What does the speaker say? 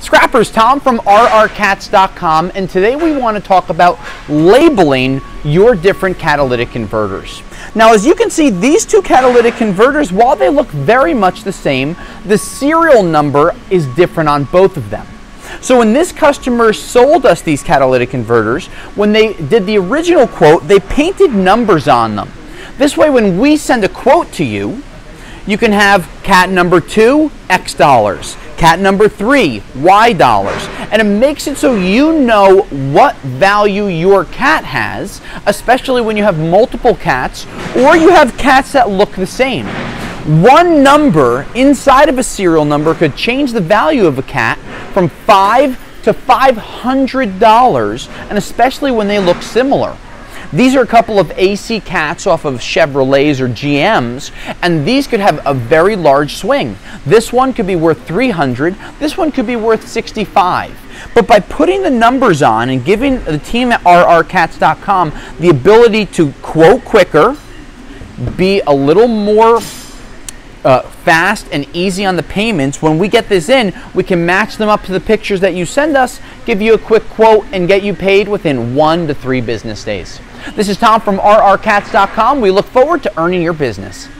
Scrappers, Tom from rrcats.com, and today we want to talk about labeling your different catalytic converters. Now, as you can see, these two catalytic converters, while they look very much the same, the serial number is different on both of them. So when this customer sold us these catalytic converters, when they did the original quote, they painted numbers on them. This way, when we send a quote to you, you can have cat number 2, X dollars, cat number 3, Y dollars, and it makes it so you know what value your cat has, especially when you have multiple cats or you have cats that look the same. One number inside of a serial number could change the value of a cat from $5 to $500, and especially when they look similar. These are a couple of AC cats off of Chevrolets or GMs, and these could have a very large swing. This one could be worth $300, this one could be worth $65. But by putting the numbers on and giving the team at rrcats.com the ability to quote quicker, be a little more fast and easy on the payments, when we get this in, we can match them up to the pictures that you send us, give you a quick quote, and get you paid within 1 to 3 business days. This is Tom from rrcats.com. We look forward to earning your business.